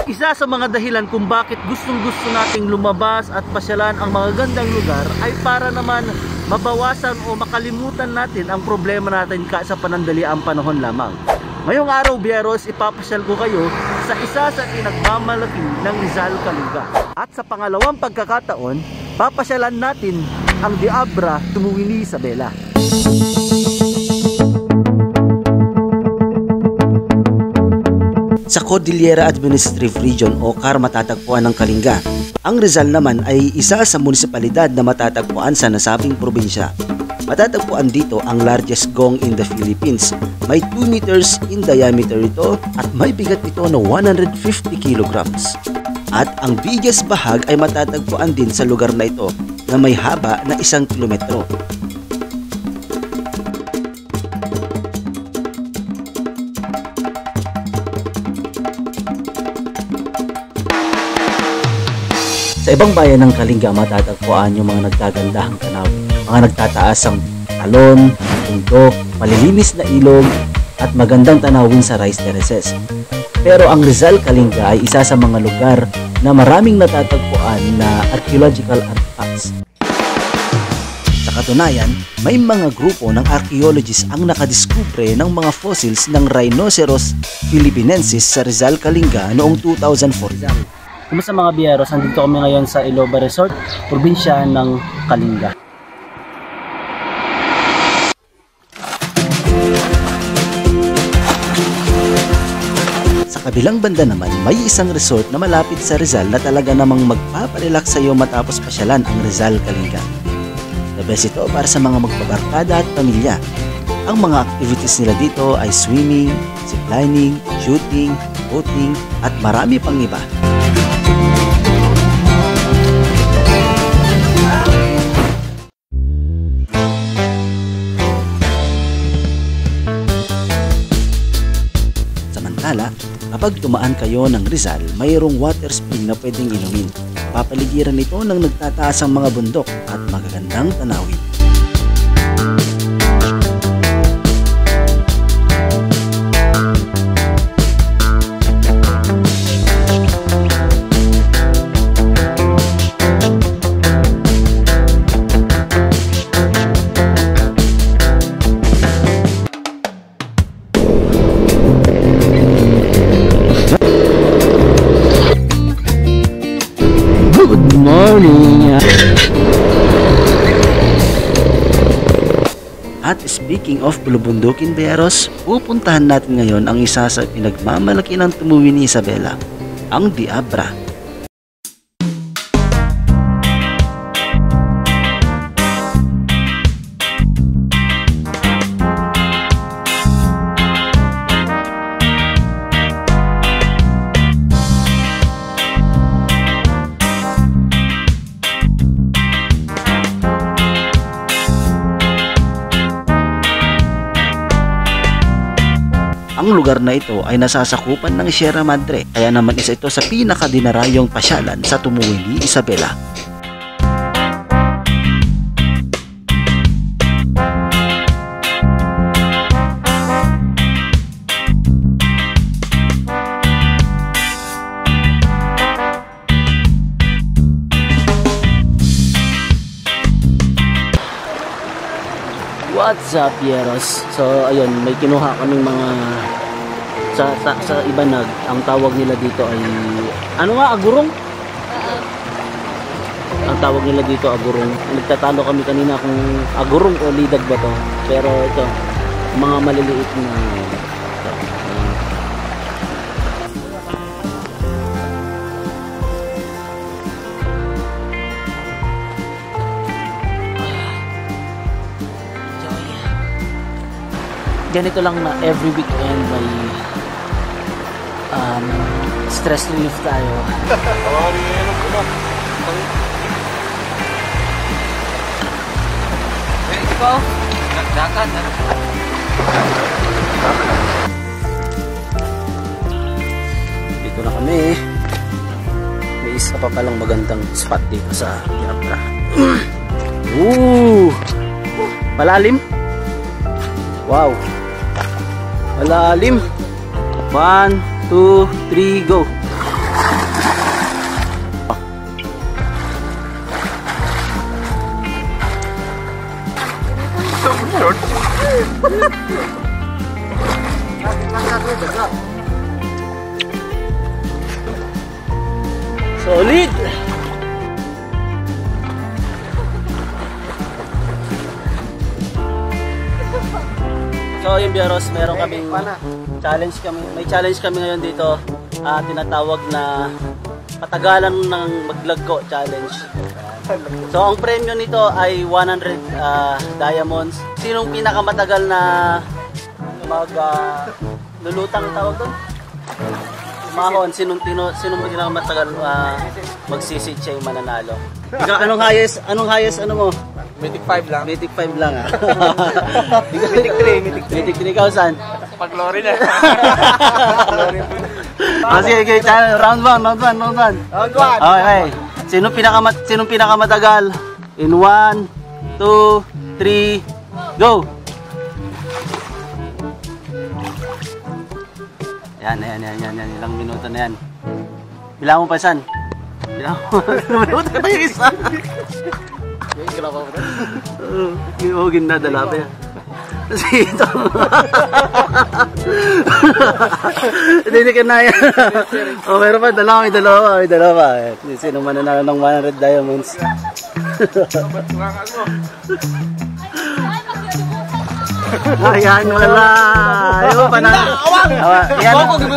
Isa sa mga dahilan kung bakit gustong-gusto nating lumabas at pasyalan ang mga gandang lugar ay para naman mabawasan o makalimutan natin ang problema natin sa panandaliang panahon lamang. Ngayong araw, Bieros, ipapasyal ko kayo sa isa sa pinagmamalaki ng Rizal Kalinga. At sa pangalawang pagkakataon, papasyalan natin ang Diabra Tumuwi ni Isabela. Sa Cordillera Administrative Region o CAR matatagpuan ng Kalinga. Ang Rizal naman ay isa sa munisipalidad na matatagpuan sa nasabing probinsya. Matatagpuan dito ang largest gong in the Philippines. May 2 meters in diameter ito at may bigat ito na 150 kilograms. At ang biggest bahag ay matatagpuan din sa lugar na ito na may haba na 1 kilometro. Sa ibang bayan ng Kalinga matatagpuan yung mga nagkagandahang tanawin, mga nagtataasang talon, bundok, malilinis na ilog at magandang tanawin sa rice terraces. Pero ang Rizal Kalinga ay isa sa mga lugar na maraming natatagpuan na archaeological artifacts. Sa katunayan, may mga grupo ng archaeologists ang nakadiskubre ng mga fossils ng Rhinoceros philippinensis sa Rizal Kalinga noong 2004. Kumusta mga Bieros? Nandito kami ngayon sa Iloba Resort, probinsya ng Kalinga. Sa kabilang banda naman, may isang resort na malapit sa Rizal na talaga namang magpaparelax sa iyo matapos pasyalan ang Rizal Kalinga. The best ito para sa mga magbabarkada at pamilya. Ang mga activities nila dito ay swimming, ziplining, shooting, boating at marami pang iba. Kapag tumaan kayo ng Rizal, mayroong water spring na pwedeng inumin. Papaligiran ito ng nagtataas ang mga bundok at magagandang tanawin. Good morning! At speaking of bulubundukin, Bieros, pupuntahan natin ngayon ang isa sa pinagmamalaki ng Tumuwi ni Isabela, ang Diabra. Ang lugar na ito ay nasasakupan ng Sierra Madre, kaya naman isa ito sa pinakadinarayong pasyalan sa Tumuwi ni Isabela. What's up, Bieros? So, ayun, may kinuha kaming mga sa Ibanag. Ang tawag nila dito ay ano nga, agurong? Ang tawag nila dito agurong. Nagtatalo kami kanina kung agurong o lidag ba to. Pero ito, mga maliliit na ganito lang na every weekend may stress relief tayo. Dito na kami. May isa pa palang magandang spot dito sa Diabra. Malalim. Wow. Malalim. 1, 2, 3, go. Solid! So yung Biyos, meron kaming may challenge kami ngayon dito. Tinatawag na patagalan ng maglagko challenge. So ang premyo nito ay 100 diamonds. Sinong pinakamatagal na lulutang tawag doon? Mahon, sinong pinakamatagal magsisit siya yung mananalo. Ikaw, anong highest ano mo? Mythic 5 lang. Mythic 5 lang ah. Mythic 3. Mythic 3 ikaw saan? Pag-glory na. Sige, round 1. Okay. Sinong pinakamatagal? In 1, 2, 3, go! Yan. Ilang minuto na yan. Bilang mo pa saan? Bilang mo. Minuto pa yung isa. Hugin na dala pa yan. Kasi ito. Hindi ka na yan. O, meron pa. May dalawa. Sino mananalo ng 100 diamonds? Ayan, wala. Ayaw pa na. Ayan.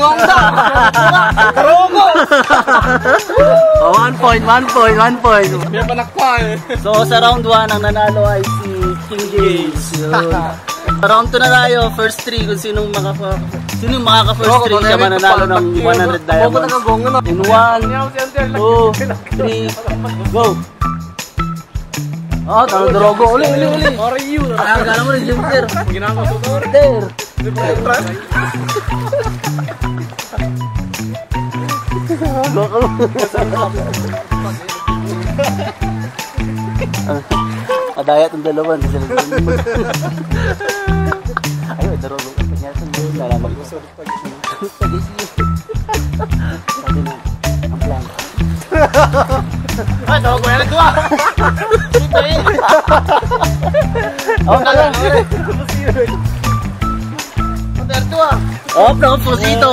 Oh, 1 point. May panakpa eh. So sa round 1 ang nanalo ay si King James. Sa round 2 na tayo, first 3 kung sinong makaka-first 3 siya mananalo ng 100 diamonds. In 1, 2, 3, go! Oh, talo drogo. Uli. Oriyu. Akala mo rin, Jumper. Ginagawa ko to. There. Madayat ang dalawa. Ayaw, drogo. Lalaman ko. Sabi na, ang plan. Ay, drogo yan ito ah. Pusito.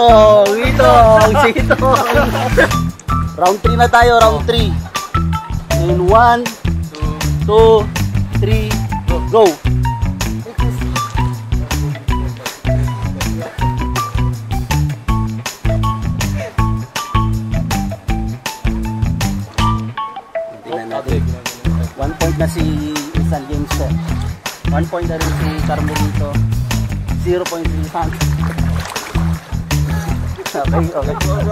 Round 3 na tayo, round 3. In 1, 2, 3, go. Tingnan natin. 1 point na si San James. 1 point na rin si Carmelito. 0 point si San. Okay.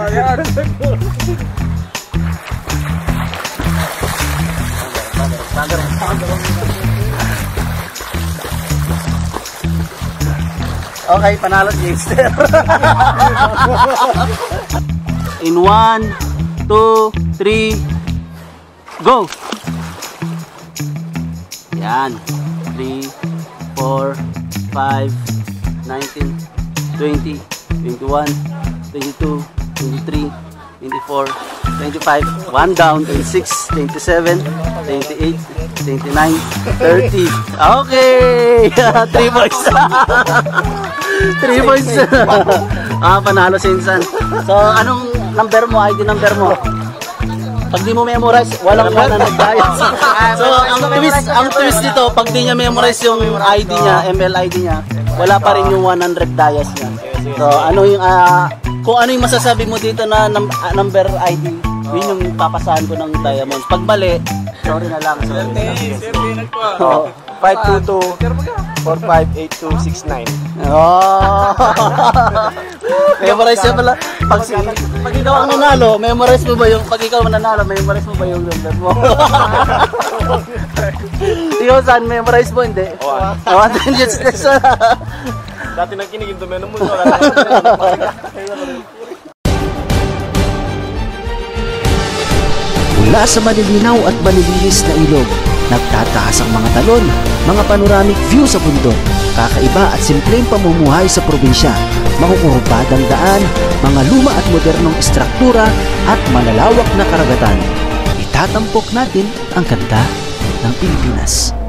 Okay, panalo si Jaster. In 1, 2, 3, go! Yan. 3, 4, 5, 19, 20, 21, 22, 23, 24, 25, 1 down, 26, 27, 28, 29, 30. Okay! 3 points. 3 points. Panalo si Insan. So, anong number mo? ID number mo? Pag di mo memorize, walang nagdayas. So, ang twist dito, pag di niya memorize yung ID niya, ML ID niya, wala pa rin yung 100 dayas niya. So, kung ano yung masasabi mo dito na number ID, yun yung papasahan ko ng diamonds. Pag mali, sorry na lang. 522-458269. Oh! Memorize siya pala. Pag ikaw ang nanalo, memorize mo ba yung, pag ikaw nanalo, memorize mo ba yung number mo? Ikaw saan, memorize mo? Hindi. Awan din yung stress. Dati nang kinigil to meron mo. Mula sa malilinaw at malilinis na ilog, nagtataas ang mga talon, mga panoramic view sa bundok, kakaiba at simpleng pamumuhay sa probinsya, makukurbadang daan, mga luma at modernong istruktura at malalawak na karagatan. Itatampok natin ang ganda ng Pilipinas.